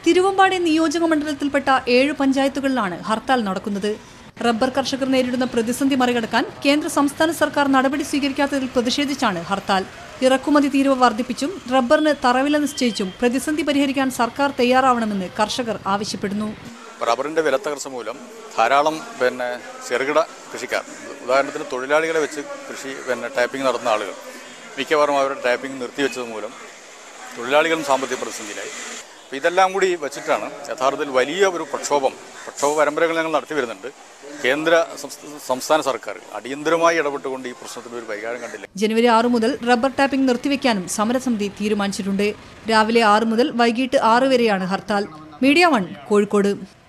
തിരുവമ്പാടി നിയോജക മണ്ഡലത്തിൽപ്പെട്ട 7 പഞ്ചായത്തുകളിലാണ് ഹർത്താൽ നടക്കുന്നത്. റബ്ബർ കർഷകർ നേരിടുന്ന പ്രതിസന്ധി മറികടക്കാൻ കേന്ദ്ര സംസ്ഥാന സർക്കാർ നടപടി സ്വീകരിക്കാത്തതിൽ പ്രതിഷേധിച്ചാണ് ഹർത്താൽ. ഇറക്കുമതി തീരുവ വർദ്ധിപ്പിച്ചും റബ്ബറിന് തറവില നിശ്ചയിച്ചും പ്രതിസന്ധി പരിഹരിക്കാൻ സർക്കാർ തയ്യാറാവണമെന്ന് കർഷകർ ആവശ്യപ്പെടുന്നു. റബ്ബറിന്റെ വിലത്തകർച്ച മൂലം ധാരാളം ചെറുകിട കൃഷിക്കാർ, ഉദാഹരണത്തിന് തൊഴിലാളികളെ വെച്ച് കൃഷി ടാപ്പിംഗ് നടത്തുന്ന ആളുകൾ മിക്കവാറും അവരുടെ ടാപ്പിംഗ് നിർത്തിവെച്ചത് മൂലം തൊഴിലാളികളും സാമ്പത്തിക പ്രതിസന്ധിയിലായി. അപ്പോൾ ഇതെല്ലാം കൂടി വെച്ചിട്ടാണ് യഥാർത്ഥത്തിൽ വലിയ ഒരു പ്രക്ഷോഭ പരമ്പരകൾ ഞങ്ങൾ നടത്തി വരുന്നുണ്ട്. കേന്ദ്ര സംസ്ഥാന സർക്കാർ അടിയന്തരമായി ഇടപെട്ടുകൊണ്ട് ഈ പ്രശ്നത്തിന് ഒരു പരിഹാരം കണ്ടില്ല. ജനുവരി 6 മുതൽ റബ്ബർ ടാപ്പിംഗ് നിർത്തിവെക്കാനും സമരസമിതി തീരുമാനിച്ചിട്ടുണ്ട്. രാവിലെ 6 മുതൽ വൈകിട്ട് 6 വരെയാണ് ഹർത്താൽ. മീഡിയ 1 കോഴിക്കോട്.